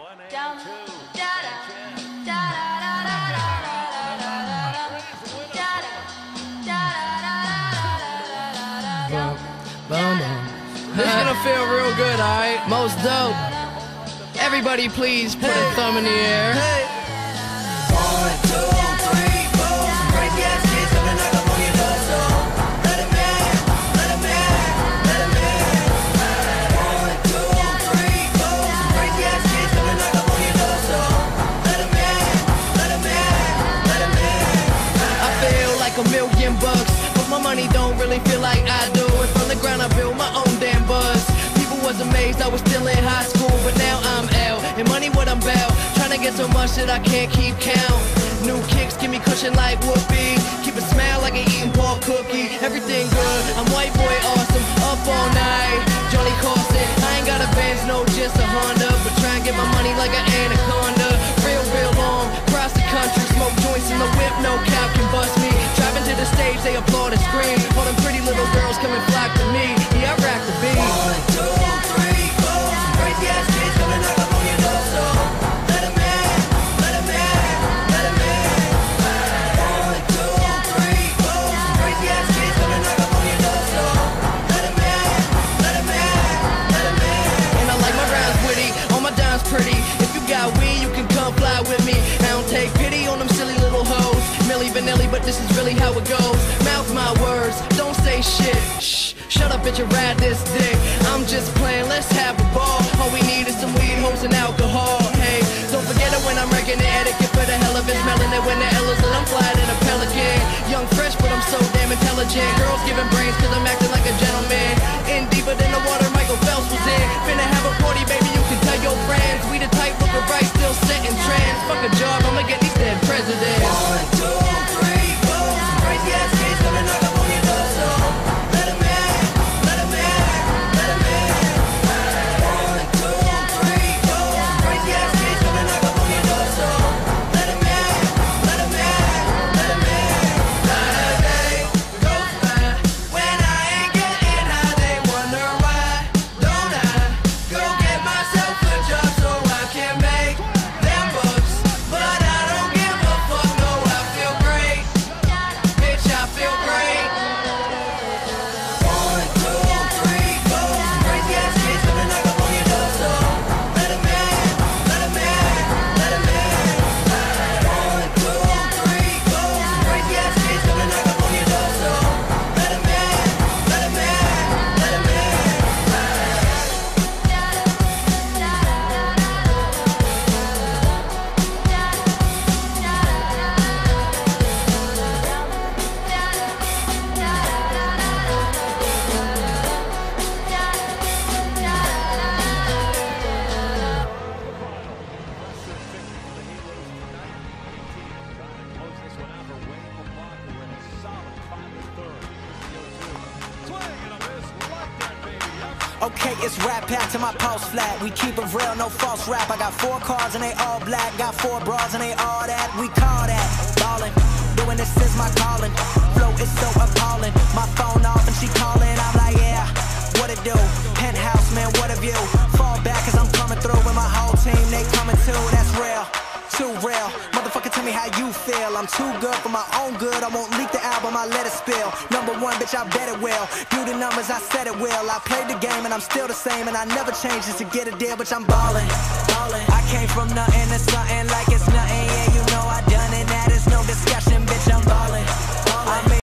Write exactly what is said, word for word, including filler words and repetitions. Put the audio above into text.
This is gonna feel real good, alright? Most dope. Everybody please put hey. a thumb in the air. Hey. One, two, three, four. Some crazy ass kids gonna knock up on your door, so let 'em in, let 'em in, let 'em in. One, two, three, four. Some crazy ass kids gonna knock up on your door, so let 'em in, let 'em in, let 'em in. I feel like a million bucks, but my money don't really feel like I do. And from the ground I build my own damn buzz. People was amazed I was still in high school, but now I'm L. And money what I'm about, trying to get so much that I can't keep count. New kicks give me cushion like whoopee. Keep a smile like an eating pork cookie. Everything good, I'm white boy awesome. Up all night, Johnny Carson. I ain't got a Benz, no, just a Honda, but try and get my money like an anaconda. Real, real long, across the country. Smoke joints in the whip, no cop can bust me. Driving to the stage, they applaud and scream. All them pretty little girls come and flock to me. Yeah, I rock the beat. One, two, three, four. Some crazy ass kids gonna knock up on your door, so let 'em in, let 'em in, let 'em in. One, two, three, four. Some crazy ass kids gonna knock up on your door, so let 'em in, let 'em in, let 'em in. And I like my rhymes witty, all my dimes pretty. If you got weed, you can come fly with me. I don't take pity on them silly little hoes. Milli Vanilli, but this is really how it goes. Mouth my words, don't say shit. Shh, shut up, bitch, and ride this dick. I'm just playing, let's have a ball. All we need is some weed, hoes, and alcohol. Hey, don't forget it when I'm wrecking the etiquette for the hell of it. Smelling it when the L is, and I'm flying in a pelican. Young, fresh, but I'm so damn intelligent. Girls giving brains, cause I'm acting like a gentleman. In deeper than the water Michael Phelps was in. Finna have a party, baby, you can tell your friends. We the type looking right, still setting trends. Fuck a job, I'ma get these dead presidents. One, two, three, four. Some crazy ass kids gonna knock up on your door, so let 'em in, let 'em in, let 'em in. One, two, three, four. Some crazy ass kids gonna knock up on your door, so let 'em in, let 'em in, let 'em in. Not a day goes by when I ain't getting high. They wonder why don't I go get myself a job so I can make them bucks. But I don't give a fuck, no, I feel great. Bitch, I feel great. One, two, three, four. Some crazy ass kids gonna knock up on your door, so let 'em in, let 'em in, let 'em in. One, two, three, four. Some crazy ass kids gonna knock up on your door, so let 'em in, let 'em in, let 'em in. Okay, it's rap pack to my pulse flat. We keep it real, no false rap. I got four cars and they all black. Got four bras and they all that. We call that ballin'. Doing this is my calling. Flow is so appalling. My phone off and she calling. I'm like, yeah, what it do? Penthouse, man, what a view. Fall back cause I'm coming through with my whole team. They coming too, that's real. Too real. Motherfucker, tell me how you feel. I'm too good for my own good. I won't leak the album, I let it spill. Number one, bitch, I bet it will. Do the numbers, I said it will. I played the game and I'm still the same. And I never changed just to get a deal, bitch, I'm ballin', ballin'. I came from nothing to something like it.